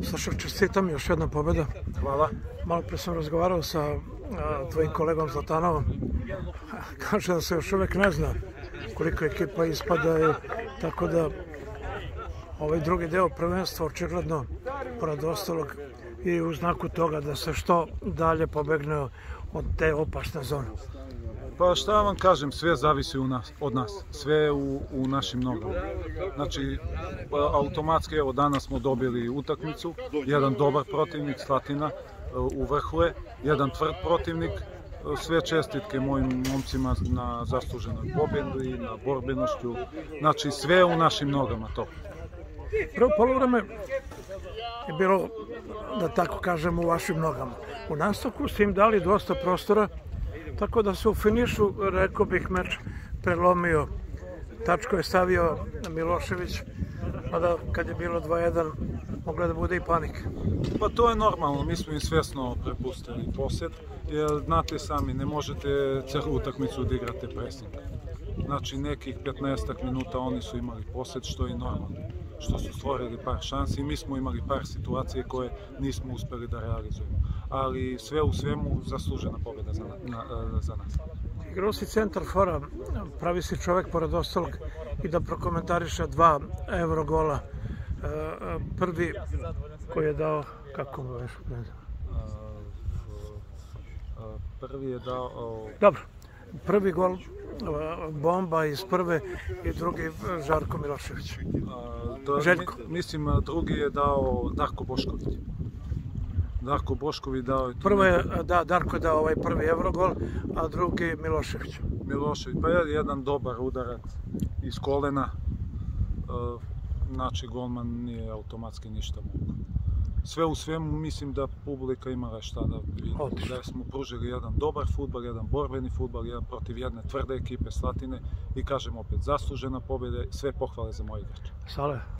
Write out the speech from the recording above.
Saša, čestitam, još jedna pobjeda. Hvala. Malo pre sam razgovarao sa tvojim kolegom Zlatanovom. Kaže da se još uvek ne zna koliko ekipa ispada, tako da ovaj drugi deo prvenstva očigledno, pored ostalog, i u znaku toga da se što dalje pobegne od te opasne zone. Pa šta vam kažem, sve zavisi od nas, sve je u našim nogama. Znači, automatski, evo danas smo dobili utakmicu, jedan dobar protivnik, Slatina, u vrhu je, jedan tvrd protivnik, sve čestitke mojim momcima na zasluženoj pobjedi, na borbenošću, znači sve je u našim nogama to. Prvo poluvreme je bilo, da tako kažem, u vašim nogama. U nastavku ste im dali dosta prostora, tako da se u finišu, rekao bih, meč prelomio. Tačko je stavio Milošević, mada kad je bilo 2:1 mogla da bude i panika. Pa to je normalno, mi smo im svjesno prepustili posjed, jer znate sami, ne možete celu utakmicu da igrate pressing. Znači nekih 15 minuta oni su imali posjed, što je normalno, što su stvorili par šansi i mi smo imali par situacije koje nismo uspeli da realizujemo. Ali sve u svemu zaslužena pobjeda za nas. Igrao si centar fora, pravi si čovek pored ostalog i da prokomentariše 2 Eurogola. Prvi koji je dao, kako mu veš? Prvi je dao... Dobro, prvi gol bomba iz prve i drugi Žarko Milošević. Željko. Mislim, drugi je dao Darko Bošković. Darko Bošković dao... Prvo je, da, Darko je dao ovaj prvi Eurogol, a drugi Milošević. Milošević, pa je jedan dobar udarac iz kolena. Znači, golman nije automatski ništa mogu. Sve u svemu mislim da publika imala šta da vidi. Da smo pružili jedan dobar fudbal, jedan borbeni fudbal, jedan protiv jedne tvrde ekipe Slatine i kažem opet, zaslužena pobjeda, sve pohvale za moje igrače. Sale.